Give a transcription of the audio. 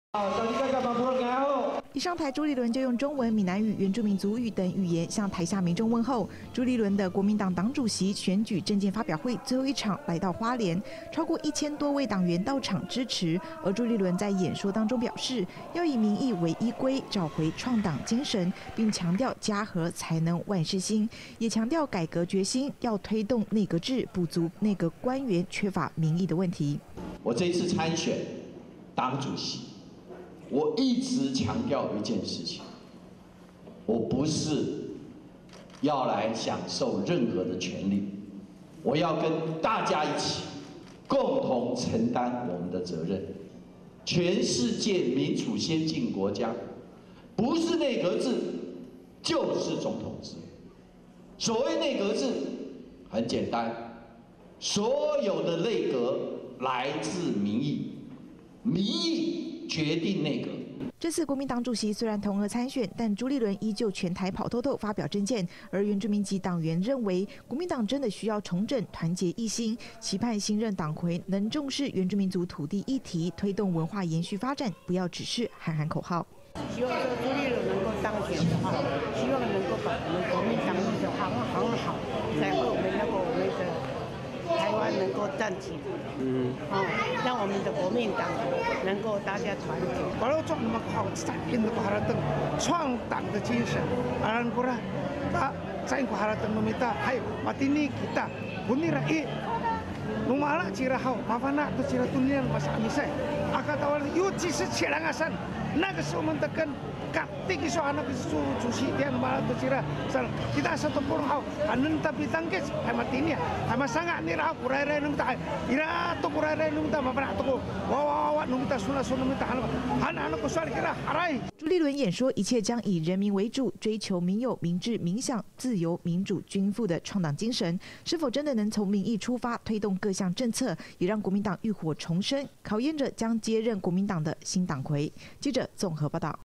一上台，朱立伦就用中文、闽南语、原住民族语等语言向台下民众问候。朱立伦的国民党党主席选举政见发表会最后一场来到花莲，超过1000多位党员到场支持。而朱立伦在演说当中表示，要以民意为依归，找回创党精神，并强调家和才能万事兴，也强调改革决心，要推动内阁制，补足内阁官员缺乏民意的问题。 我这一次参选党主席。 我一直强调一件事情，我不是要来享受任何的权利，我要跟大家一起共同承担我们的责任。全世界民主先进国家，不是内阁制就是总统制。所谓内阁制很简单，所有的内阁来自民意，民意 决定内阁。 这次国民党主席虽然同额参选，但朱立伦依旧全台跑透透发表政见。而原住民籍党员认为，国民党真的需要重整，团结一心，期盼新任党魁能重视原住民族土地议题，推动文化延续发展，不要只是喊喊口号。 希望说朱立伦能够当选的话，希望能够把我们国民党的行好，才会我们的。 台湾能够站起来，让我们的国民党能够大家团结。 kalau cok nama kau sakin ko harateng 创党的精神，aran kura tak sain ko harateng memita hai matini kita bunira i numala cira hau mafana tu cira tunian masa amisai akatawal yuci sechirangasan naga sumantakan katik iso anak isu cuci dia numala tu cira sal kita satu pun hau anen tapi tangkis hai matini hai masanga ni rau kurai nung ta ira to kurai nung ta mafana to wawa nung ta suna nung ta han ko sal kira harai。 朱立伦演说，一切将以人民为主，追求民有、民治、民享、自由、民主、均富的创党精神，是否真的能从民意出发，推动各项政策，也让国民党浴火重生，考验着将接任国民党的新党魁。记者综合报道。